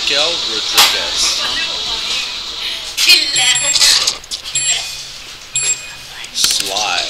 Miguel Rodriguez. Slide.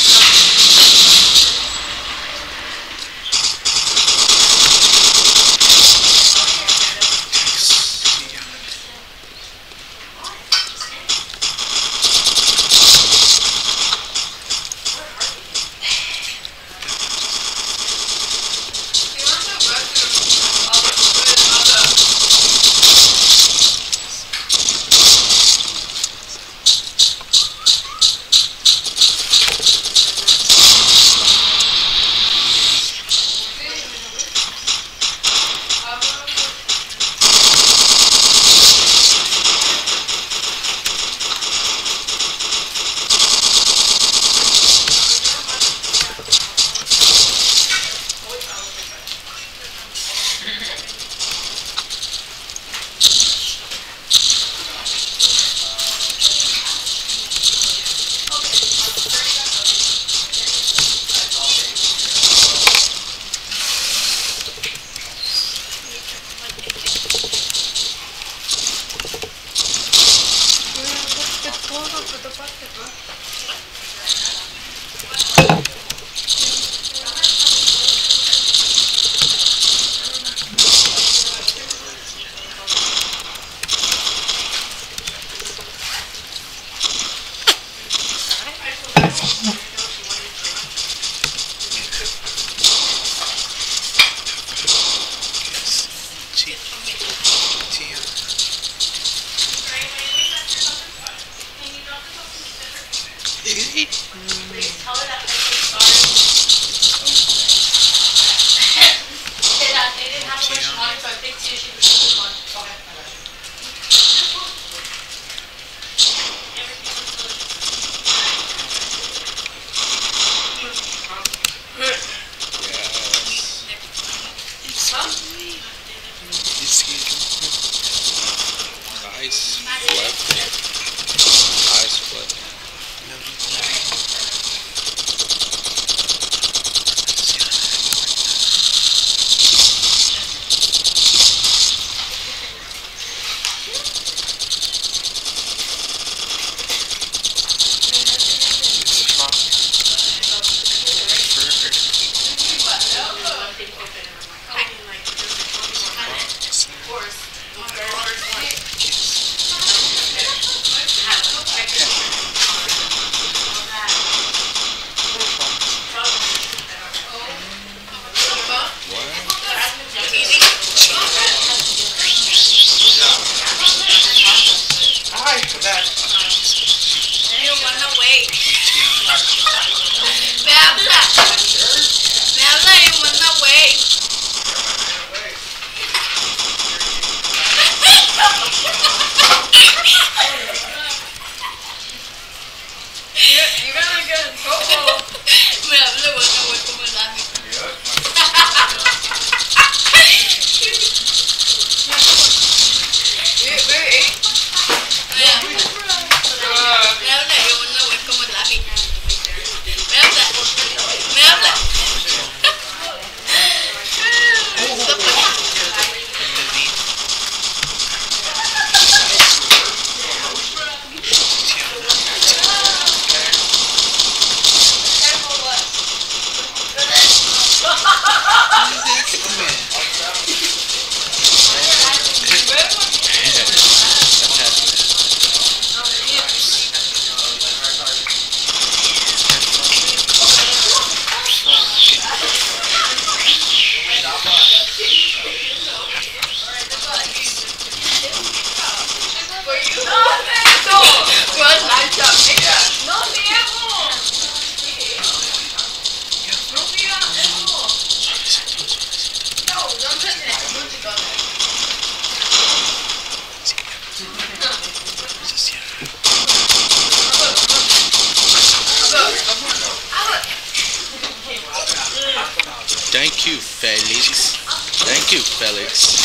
Thank you, Felix. Thank you, Felix.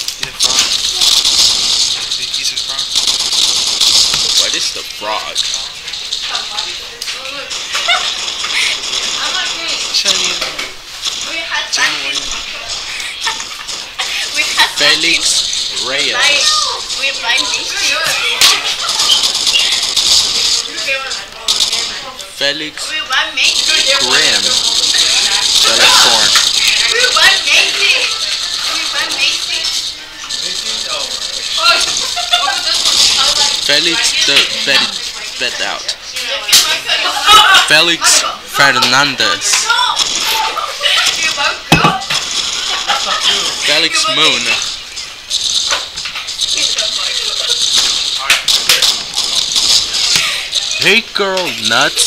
He's a frog. What is the frog? Felix Reyes. Felix Grimm. Felix Horn. Felix the vet out. Felix Fernandez. Felix Moon. Hey girl, nuts.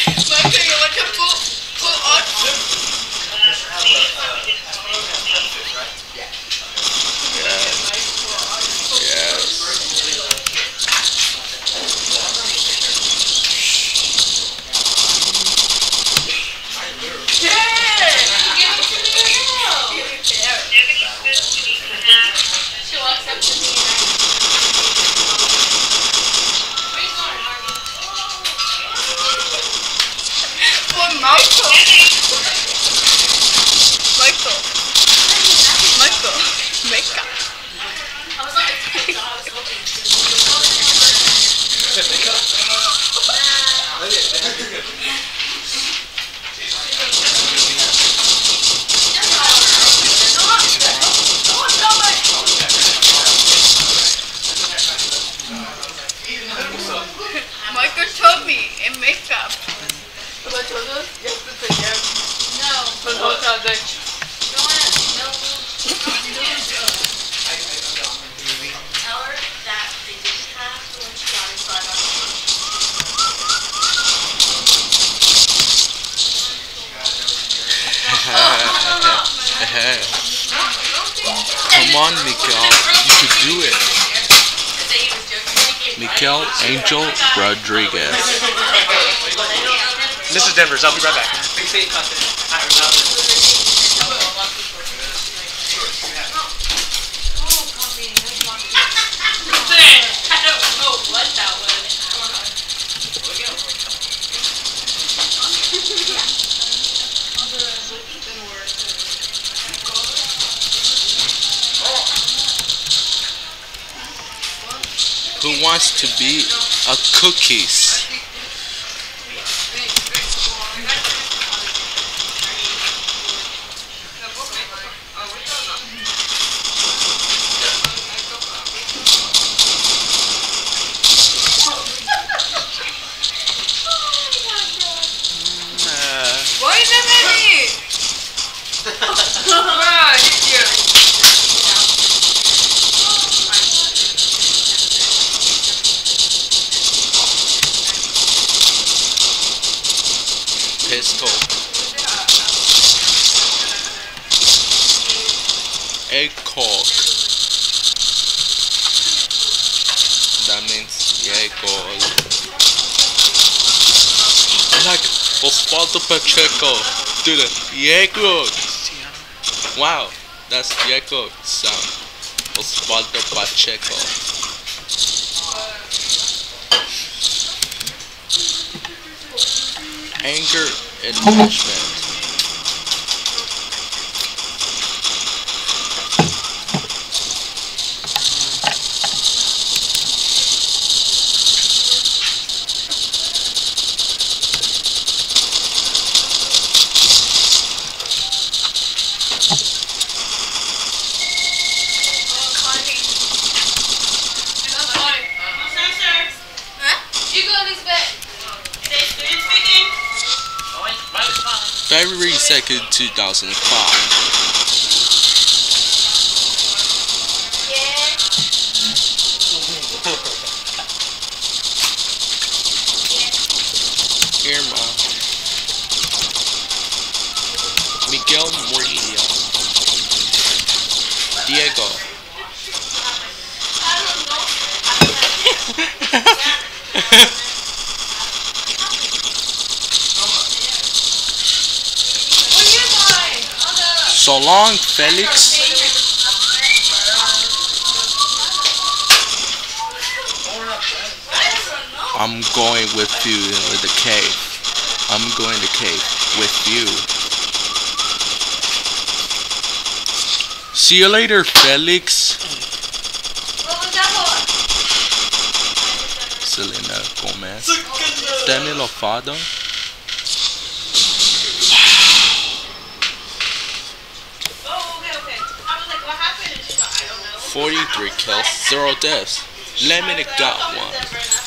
Michael told me in makeup. Come on, Miguel. You could do it. Miguel Angel Rodriguez. This is Denver's. I'll be right back. I don't know what that was. Who wants to be a cookies? Why is that many? Pistol. Egg cock. That means egg cock. Like Osvaldo Pacheco. Do the Diego. Wow, that's Diego sound. Osvaldo Pacheco. Anger and punishment. February 2nd, 2005. Irma. Miguel Murillo. Diego. So long, Felix. I'm going with you in the cave. I'm going to cave with you. See you later, Felix. Selena Gomez, Demi Lovato. Oh, okay. I was like, what happened? And she's like, I don't know. 43 kills, 0 deaths. Lemon got one.